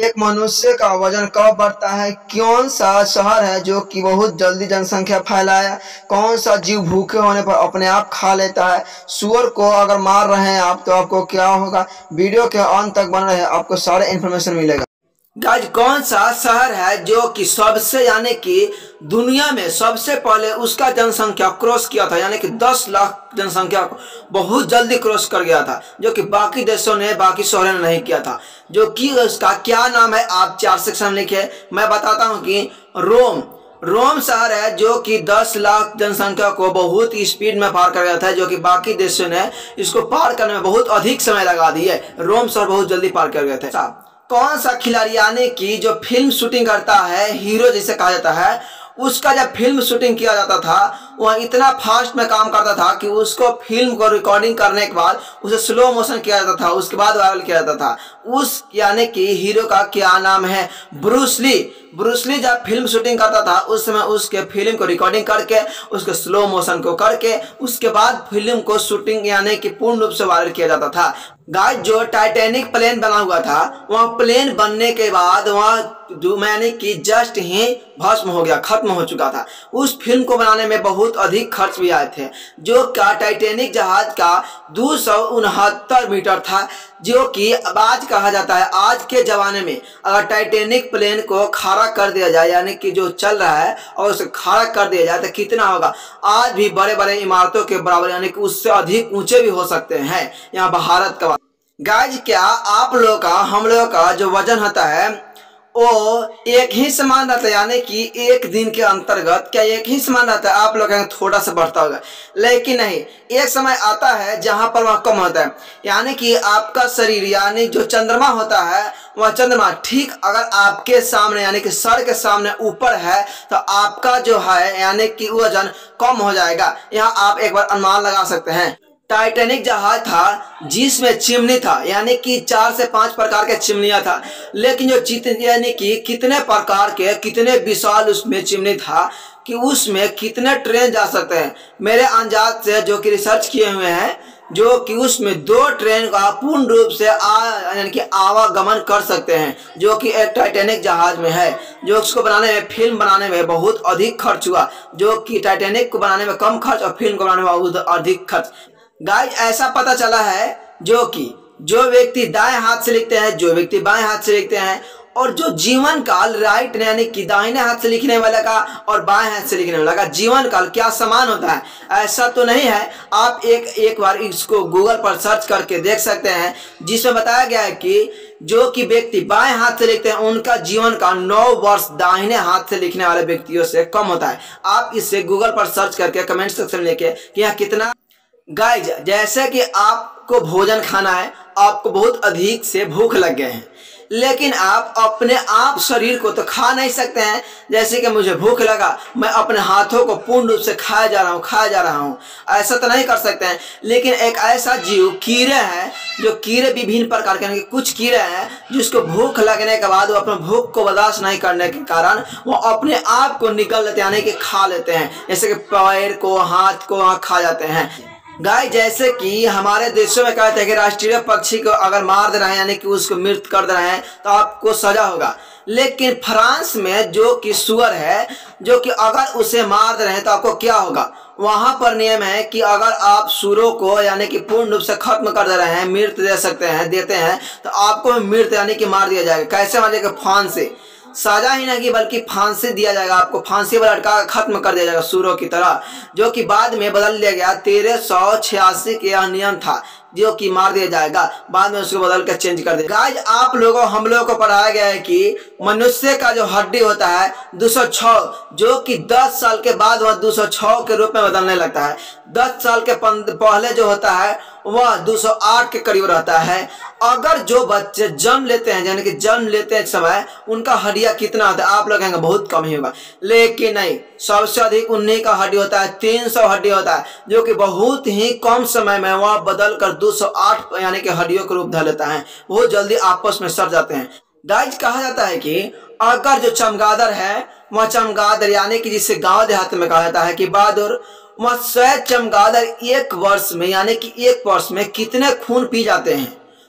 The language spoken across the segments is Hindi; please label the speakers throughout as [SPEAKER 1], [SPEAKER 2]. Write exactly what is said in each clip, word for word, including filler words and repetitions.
[SPEAKER 1] एक मनुष्य का वजन कब बढ़ता है? कौन सा शहर है जो कि बहुत जल्दी जनसंख्या फैलाया? कौन सा जीव भूखे होने पर अपने आप खा लेता है? सूअर को अगर मार रहे हैं आप तो आपको क्या होगा? वीडियो के अंत तक बन रहे हैं, आपको सारे इन्फॉर्मेशन मिलेगा। गाइज, कौन सा शहर है जो कि सबसे यानी कि दुनिया में सबसे पहले उसका जनसंख्या क्रॉस किया था, यानी कि दस लाख जनसंख्या को बहुत जल्दी क्रॉस कर गया था, जो कि बाकी देशों ने बाकी शहरों ने नहीं किया था। जो कि उसका क्या नाम है आप चार सेक्शन लिखे, मैं बताता हूँ कि रोम रोम शहर है जो कि दस लाख जनसंख्या को बहुत स्पीड में पार कर गया था, जो कि बाकी देशों ने इसको पार करने में बहुत अधिक समय लगा दिए। रोम शहर बहुत जल्दी पार कर गए थे। कौन सा खिलाड़ी यानी कि जो फिल्म शूटिंग करता है, हीरो जिसे कहा जाता है, उसका जब फिल्म शूटिंग किया जाता था वह इतना फास्ट में काम करता था कि उसको फिल्म को रिकॉर्डिंग करने के बाद उसे स्लो मोशन किया जाता था, उसके बाद वायरल किया जाता था। उस यानी कि हीरो का क्या नाम है? Bruce Lee. ब्रूस ली जब फिल्म शूटिंग करता था उस समय उसके फिल्म को रिकॉर्डिंग करके उसके स्लो मोशन को करके उसके बाद फिल्म को शूटिंग यानी कि पूर्ण रूप से वायरल किया जाता था। गाइस, जो टाइटैनिक प्लेन बना हुआ था वह प्लेन बनने के बाद वह यानी कि जस्ट ही भस्म हो गया, खत्म हो चुका था। उस फिल्म को बनाने में बहुत अधिक खर्च भी आए थे। जो का टाइटैनिक जहाज का दो सौ उनहत्तर मीटर था, जो कि आज कहा जाता है आज के जमाने में अगर टाइटैनिक प्लेन को खड़ा कर दिया जाए यानी कि जो चल रहा है और उसे खड़ा कर दिया जाए तो कितना होगा? आज भी बड़े बड़े इमारतों के बराबर यानी कि उससे अधिक ऊंचे भी हो सकते हैं यहाँ भारत का। गाइज, क्या आप लोगों का हम लोगों का जो वजन होता है वो एक ही समान रहता है, यानी कि एक दिन के अंतर्गत क्या एक ही समान रहता है? आप लोग थोड़ा सा बढ़ता होगा, लेकिन नहीं, एक समय आता है जहां पर वह कम होता है। यानी कि आपका शरीर यानी जो चंद्रमा होता है वह चंद्रमा ठीक अगर आपके सामने यानी कि सर के सामने ऊपर है तो आपका जो है यानी कि वजन कम हो जाएगा। यहाँ आप एक बार अनुमान लगा सकते हैं। टाइटैनिक जहाज था जिसमें चिमनी था, यानी कि चार से पांच प्रकार के चिमनियां था, लेकिन जो चित यानी कि कितने प्रकार के कितने विशाल उसमें चिमनी था कि उसमें कितने ट्रेन जा सकते हैं। मेरे अंदाज से जो कि रिसर्च किए हुए हैं, जो कि उसमें दो ट्रेन का पूर्ण रूप से आ यानी कि आवागमन कर सकते हैं, जो कि एक टाइटैनिक जहाज में है। जो उसको बनाने में फिल्म बनाने में बहुत अधिक खर्च हुआ, जो कि टाइटैनिक को बनाने में कम खर्च और फिल्म को बनाने में बहुत अधिक खर्च। गाइस, ऐसा पता चला है जो कि जो व्यक्ति दाएं हाथ से लिखते हैं, जो व्यक्ति बाएं हाथ से लिखते हैं, और जो जीवन काल राइट यानी कि दाहिने हाथ से लिखने वाला का और बाएं हाथ से लिखने वाला का जीवन काल क्या समान होता है? ऐसा तो नहीं है। आप एक एक बार इसको गूगल पर सर्च करके देख सकते हैं, जिसमें बताया गया है कि जो कि व्यक्ति बाएं हाथ से लिखते हैं उनका जीवन का नौ वर्ष दाहिने हाथ से लिखने वाले व्यक्तियों से कम होता है। आप इसे गूगल पर सर्च करके कमेंट सेक्शन में लिखे कि यहाँ कितना। गाइज, जैसे कि आपको भोजन खाना है, आपको बहुत अधिक से भूख लग गए हैं, लेकिन आप अपने आप शरीर को तो खा नहीं सकते हैं। जैसे कि मुझे भूख लगा, मैं अपने हाथों को पूर्ण रूप से खाया जा रहा हूँ खाया जा रहा हूँ ऐसा तो नहीं कर सकते हैं। लेकिन एक ऐसा जीव कीड़े हैं, जो कीड़े विभिन्न प्रकार के कुछ कीड़े हैं जिसको भूख लगने के बाद वो अपने भूख को बर्दाश्त नहीं करने के कारण वो अपने आप को निकल लेते यानी कि खा लेते हैं, जैसे कि पैर को हाथ को वहाँ खा जाते हैं। गाय, जैसे कि हमारे देशों में कहते हैं कि राष्ट्रीय पक्षी को अगर मार दे रहे हैं यानी कि उसको मृत कर दे रहे हैं तो आपको सजा होगा, लेकिन फ्रांस में जो कि सुअर है जो कि अगर उसे मार दे रहे हैं तो आपको क्या होगा? वहां पर नियम है कि अगर आप सुअरों को यानी कि पूर्ण रूप से खत्म कर दे रहे हैं, मृत दे सकते हैं देते हैं तो आपको मृत यानी कि मार दिया जाएगा। कैसे मारिएगा? फांस से। सजा ही नहीं बल्कि फांसी दिया जाएगा, आपको फांसी पर लटका खत्म कर दिया जाएगा सूरों की तरह, जो कि बाद में बदल दिया गया। तेरह सौ छियासी के यह नियम था जो कि मार दिया जाएगा, बाद में उसको बदल कर चेंज कर दिया। गाइस, आप लोगों हम लोगों को पढ़ाया गया है कि मनुष्य का जो हड्डी होता है दो सौ छह, जो कि दस साल के बाद वह दो सौ छह के रूप में बदलने लगता है। दस साल के पहले जो होता है वह दो सौ आठ के करीब रहता है। अगर जो बच्चे जन्म लेते हैं यानी कि जन्म लेते हैं समय उनका हड्डियां कितना होता है? आप लोग कहेंगे बहुत कम ही होगा, लेकिन नहीं, सबसे अधिक उन्हीं का हड्डी होता है, तीन सौ हड्डी होता है, जो कि बहुत ही कम समय में वह बदल कर दो सौ आठ यानी कि हड्डियों का रूप धर लेता है। बहुत जल्दी आपस में सड़ जाते हैं। गाइस, कहा जाता है कि अगर जो चमगादड़ है वह चमगादड़ यानी कि जिसे गांव देहात में कहा जाता है कि बहादुर, वह शायद चमगादड़ एक वर्ष में यानी कि एक वर्ष में कितने खून पी जाते हैं?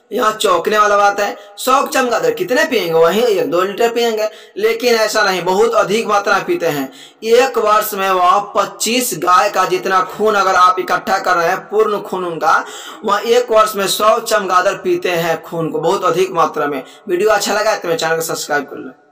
[SPEAKER 1] यहाँ चौंकने वाला बात है, सौ चमगादड़ कितने पिएंगे? वहीं एक दो लीटर पिएंगे, लेकिन ऐसा नहीं, बहुत अधिक मात्रा में पीते हैं। एक वर्ष में वह पच्चीस गाय का जितना खून अगर आप इकट्ठा कर रहे हैं, पूर्ण खून उनका, वह एक वर्ष में सौ चमगादड़ पीते हैं खून को, बहुत अधिक मात्रा में। वीडियो अच्छा लगा तो मेरे चैनल को सब्सक्राइब कर लें।